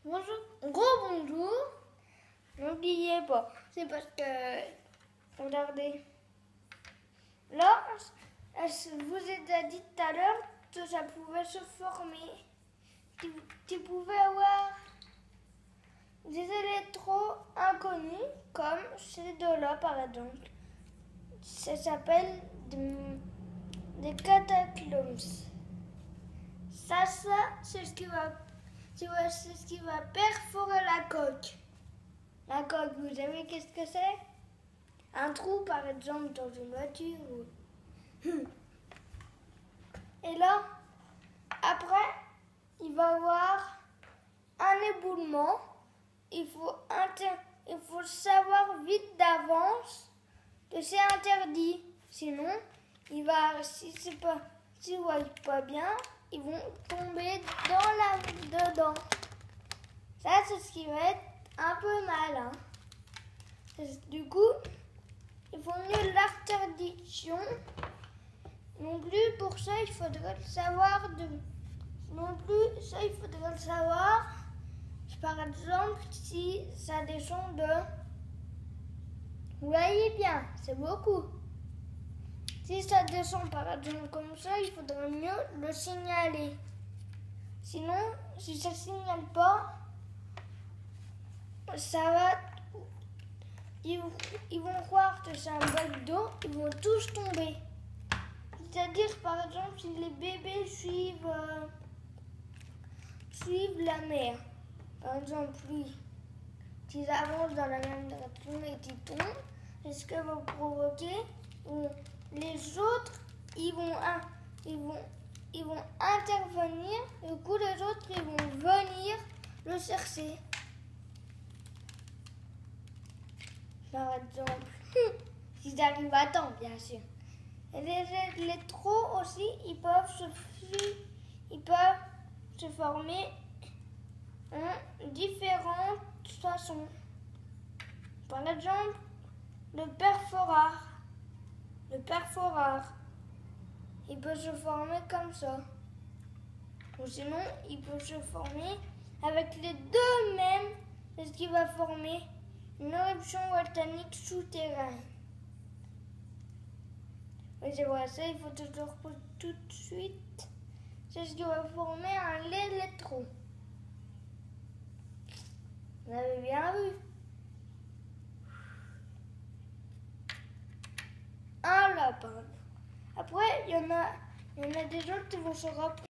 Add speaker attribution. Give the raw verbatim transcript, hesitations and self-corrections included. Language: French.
Speaker 1: Bonjour, gros bonjour. N'oubliez pas, c'est parce que, regardez, là, je vous ai déjà dit tout à l'heure que ça pouvait se former. Tu, tu pouvais avoir des électros inconnus, comme ces deux-là par exemple. Ça s'appelle des, des cataclysmes. Ça, ça, c'est ce qui va, c'est ce qui va perforer la coque. La coque, vous savez qu'est-ce que c'est? Un trou, par exemple, dans une voiture. Et là, après, il va y avoir un éboulement. Il faut, inter... il faut savoir vite d'avance que c'est interdit. Sinon, il va, si c'est pas, si vous voyez pas bien, ils vont tomber dans la, dedans. Ça, c'est ce qui va être un peu mal. Hein. Du coup, il faut mieux l'interdiction. Non plus, pour ça, il faudrait le savoir. De... Non plus, ça, il faudrait le savoir. Par exemple, si ça descend de... Vous voyez bien, c'est beaucoup. Si ça descend par exemple comme ça, il faudrait mieux le signaler. Sinon, si ça ne signale pas, ça va... Ils, ils vont croire que c'est un bloc d'eau, ils vont tous tomber. C'est-à-dire, par exemple, si les bébés suivent, euh, suivent la mer, par exemple, lui, s'ils avancent dans la même direction et qu'ils tombent, c'est ce que va provoquer. Les autres, ils vont, ils vont, ils vont intervenir, et du coup, les autres, ils vont venir le chercher. Par exemple, s'ils arrivent à temps, bien sûr. Et les électros aussi, ils peuvent se, ils peuvent se former en différentes façons. Par exemple, le perforar. Le perforar, il peut se former comme ça. Ou sinon, il peut se former avec les deux mêmes, c'est ce qui va former une éruption volcanique souterraine. Oui, c'est vrai, ça, il faut toujours tout de suite. C'est ce qui va former un électro. Vous avez bien vu. Un lapin. Après, il y en a, il y en a des autres qui vont se rapprocher.